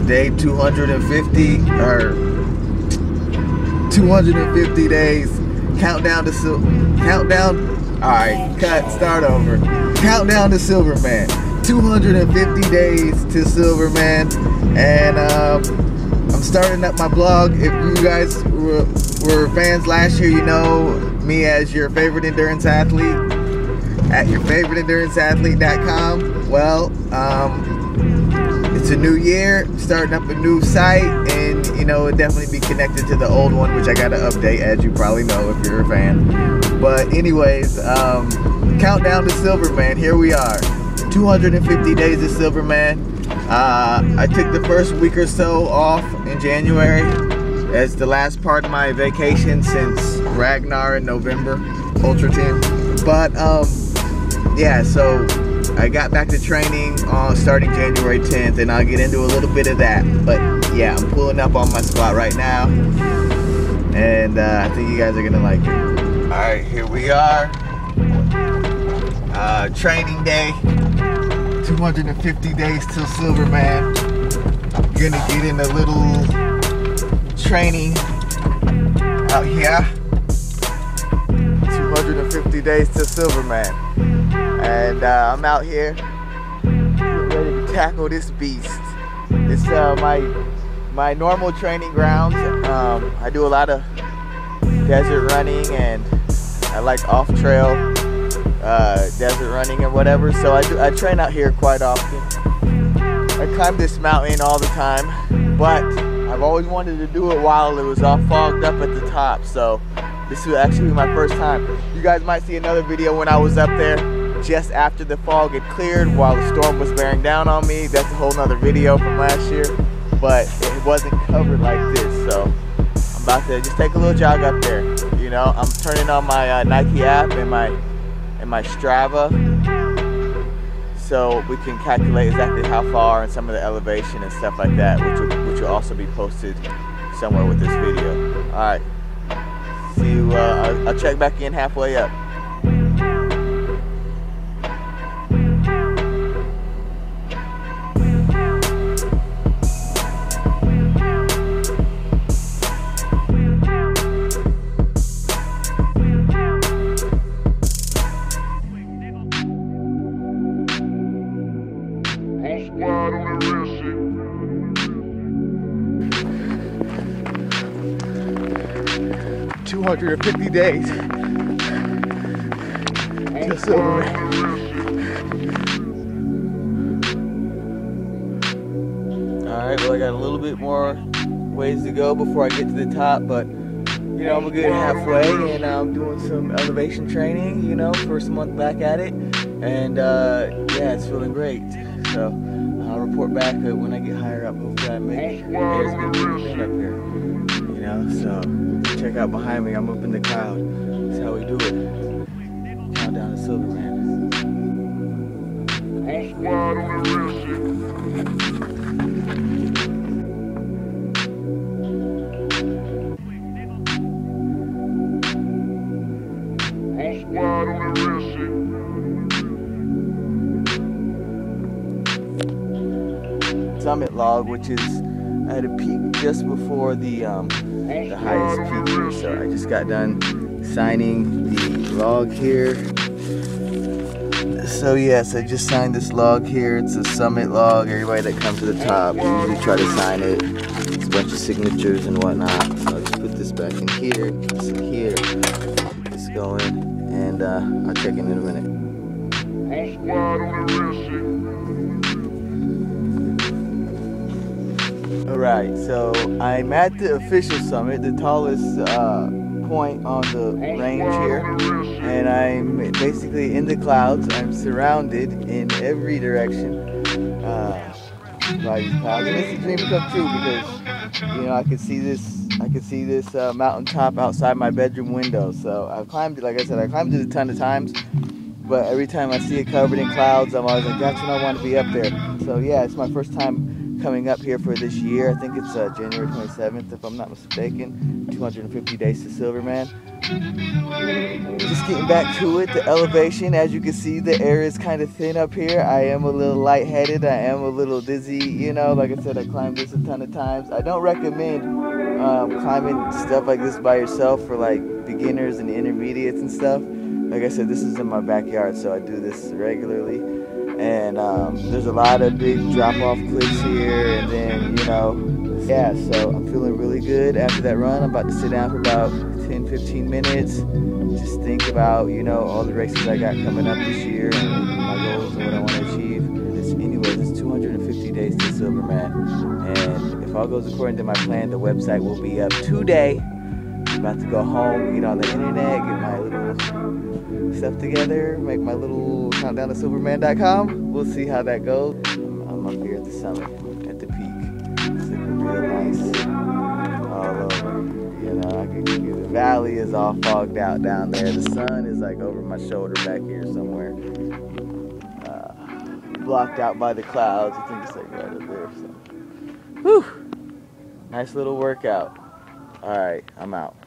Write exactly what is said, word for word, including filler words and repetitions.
day two hundred fifty, or two hundred fifty days. Countdown to Sil countdown. All right, cut. Start over. Countdown to Silverman. two hundred fifty days to Silverman, and um, I'm starting up my blog. If you guys were, were fans last year, you know me as your favorite endurance athlete at your favorite endurance athlete dot com. Well, um, it's a new year, starting up a new site, and you know, it'll definitely be connected to the old one, which I gotta update, as you probably know if you're a fan. But anyways, um, countdown to Silverman, here we are. two hundred fifty days of Silverman. Uh, I took the first week or so off in January as the last part of my vacation since Ragnar in November, Ultra Team. But um, yeah, so I got back to training on starting January tenth, and I'll get into a little bit of that. But yeah, I'm pulling up on my spot right now, and uh, I think you guys are gonna like it. All right, here we are. Uh, training day. two hundred fifty days till Silverman. Gonna get in a little training out here. two hundred fifty days till Silverman. And uh, I'm out here getting ready to tackle this beast. It's uh, my my normal training grounds. Um, I do a lot of desert running, and I like off-trail uh, desert running or whatever. So I do I train out here quite often. I climb this mountain all the time, but I've always wanted to do it while it was all fogged up at the top. So this will actually be my first time. You guys might see another video when I was up there just after the fog had cleared while the storm was bearing down on me. That's a whole nother video from last year, but it wasn't covered like this. So I'm about to just take a little jog up there. You know, I'm turning on my uh, Nike app and my and my Strava, so we can calculate exactly how far and some of the elevation and stuff like that, which will, which will also be posted somewhere with this video. All right, see you. Uh, I'll, I'll check back in halfway up. two hundred fifty days to Silverman. Alright, well, I got a little bit more ways to go before I get to the top, but you know, I'm a good halfway, and I'm doing some elevation training, you know, first month back at it, and uh, yeah, it's feeling great. So I'll report back when I get higher up. Hopefully I make it as good as I can up here, you know. So check out behind me, I'm up in the cloud. That's how we do it. Countdown to Silverman. Summit log, which is at a peak just before the um, the highest peak here. So I just got done signing the log here. So yes, I just signed this log here. It's a summit log. Everybody that comes to the top usually try to sign it. It's a bunch of signatures and whatnot. So I'll just put this back in here, this in here, keep this going, and uh, I'll check in in a minute. Alright, so I'm at the official summit, the tallest uh, point on the range here, and I'm basically in the clouds. I'm surrounded in every direction uh, by these clouds, and it's a dream come true because, you know, I could see this, I could see this uh, mountaintop outside my bedroom window. So I've climbed it, like I said, I climbed it a ton of times, but every time I see it covered in clouds, I'm always like, that's when I want to be up there. So yeah, it's my first time coming up here for this year. I think it's uh, January twenty-seventh, if I'm not mistaken. two hundred fifty days to Silverman. Just getting back to it, the elevation, as you can see, the air is kind of thin up here. I am a little lightheaded, I am a little dizzy, you know, like I said, I climbed this a ton of times. I don't recommend um, climbing stuff like this by yourself for like beginners and intermediates and stuff. Like I said, this is in my backyard, so I do this regularly. And um, there's a lot of big drop-off cliffs here, and then, you know, yeah, so I'm feeling really good after that run. I'm about to sit down for about ten, fifteen minutes. Just think about, you know, all the races I got coming up this year and my goals and what I want to achieve. This, anyways, it's two hundred fifty days to Silverman. And if all goes according to my plan, the website will be up today. I'm about to go home, get on the internet, get my little stuff together, make my little countdown to silverman dot com. We'll see how that goes. I'm, I'm up here at the summit, at the peak. It's looking real nice all over. You know, I can, the valley is all fogged out down there. The sun is like over my shoulder back here somewhere. Uh, blocked out by the clouds. I think it's like right up there. So. Whew. Nice little workout. All right, I'm out.